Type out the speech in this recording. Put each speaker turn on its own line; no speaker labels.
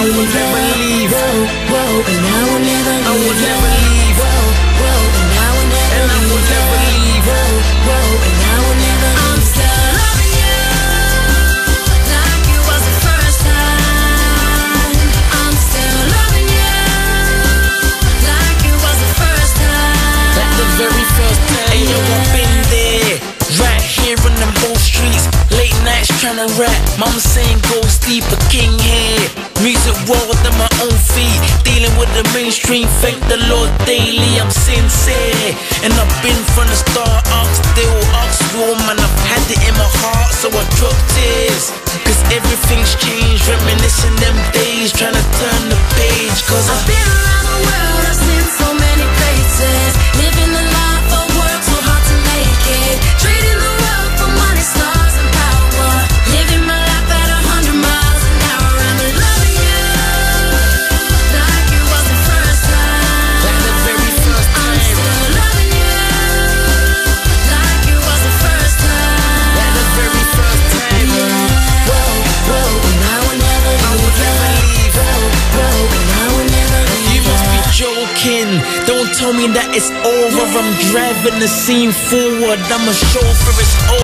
I will never leave.
And I will never leave.
I will never leave.
And I will never
And I will never leave.
And I will never leave. I'm still loving you like it was the first time. I'm still loving you like it was the first time.
Like the very first time. Hey yo, I've been there, right here on them old streets. Late nights tryna rap, mama saying go sleep, a king here. Music world on my own feet, dealing with the mainstream, thank the Lord daily. I'm sincere, and I've been from the start up, still Oxford, man, I've had it in my heart, so I drop tears. Cause everything's changed, reminiscing them days, tryna turn the page. Cause
I've been around the world, I've seen so many places, living the life of work, so hard to make it, trading the world for money, stars and power, living my life at 100 miles an hour. I'm loving you like it was the first time.
like the very first
I'm
time.
still loving you like it was the first time.
Like the very first time.
And I will never leave.
I will never leave.
And I will never leave.
You must be joking. Don't tell me that it's over. I'm driving the scene forward. I'm a chauffeur, it's over.